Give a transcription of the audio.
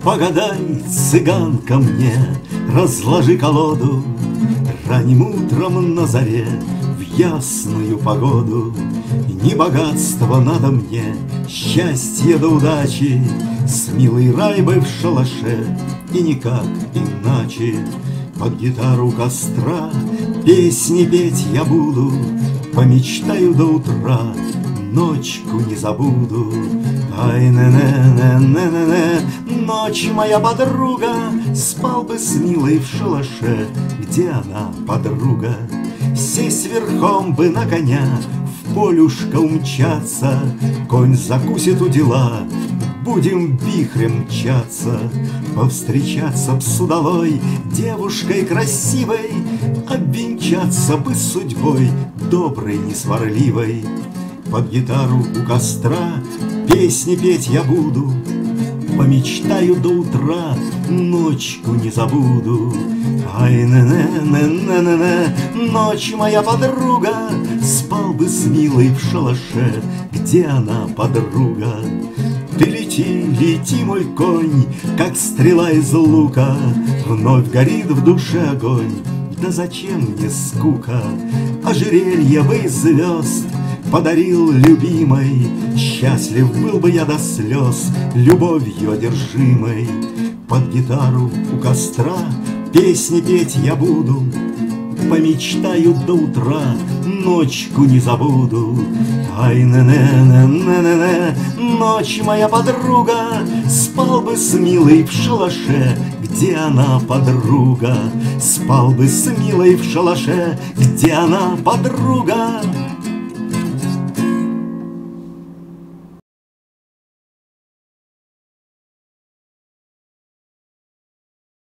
Погадай, цыганка, мне, разложи колоду ранним утром на заре в ясную погоду. Не богатство надо мне, счастье да удачи, с милой райбой в шалаше и никак иначе. Под гитару костра песни петь я буду, помечтаю до утра, ночку не забуду. Ай, не-не-не-не-не-не, ночь моя подруга, спал бы с милой в шалаше, где она, подруга? Сесть верхом бы на коня, в полюшко умчаться, конь закусит у дела, будем вихрем мчаться. Повстречаться б с удалой девушкой красивой, обвенчаться бы с судьбой доброй, несварливой. Под гитару у костра песни петь я буду, помечтаю до утра, ночку не забуду. Ай, не-не-не-не-не-не, ночь моя подруга, спал бы с милой в шалаше, где она, подруга? Ты лети, лети, мой конь, как стрела из лука, вновь горит в душе огонь. Да зачем мне скука? Ожерелье бы из звезд подарил любимой, счастлив был бы я до слез, любовью одержимой. Под гитару у костра песни петь я буду, помечтаю до утра, ночку не забуду. Ай, не-не-не-не-не-не, ночь моя подруга, спал бы с милой в шалаше, где она, подруга? Спал бы с милой в шалаше, где она, подруга?